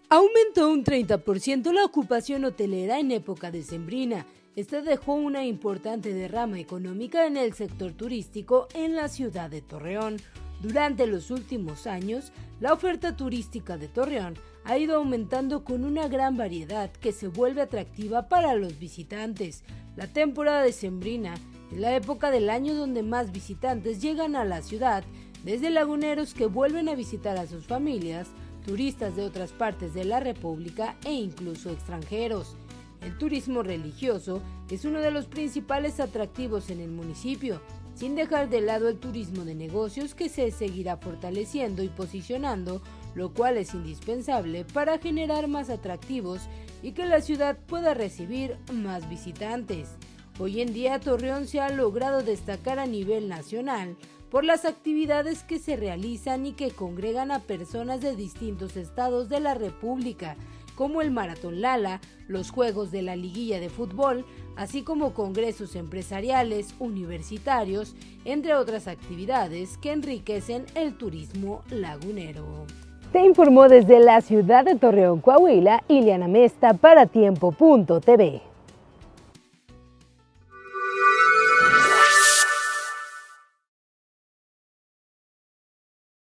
Aumentó un 30% la ocupación hotelera en época decembrina. Este dejó una importante derrama económica en el sector turístico en la ciudad de Torreón. Durante los últimos años, la oferta turística de Torreón ha ido aumentando con una gran variedad que se vuelve atractiva para los visitantes. La temporada decembrina es la época del año donde más visitantes llegan a la ciudad, desde laguneros que vuelven a visitar a sus familias, turistas de otras partes de la República e incluso extranjeros. El turismo religioso es uno de los principales atractivos en el municipio, sin dejar de lado el turismo de negocios que se seguirá fortaleciendo y posicionando, lo cual es indispensable para generar más atractivos y que la ciudad pueda recibir más visitantes. Hoy en día Torreón se ha logrado destacar a nivel nacional por las actividades que se realizan y que congregan a personas de distintos estados de la República, como el Maratón Lala, los Juegos de la Liguilla de Fútbol, así como congresos empresariales, universitarios, entre otras actividades que enriquecen el turismo lagunero. Te informó desde la ciudad de Torreón, Coahuila, Ileana Mesta para Tiempo.tv.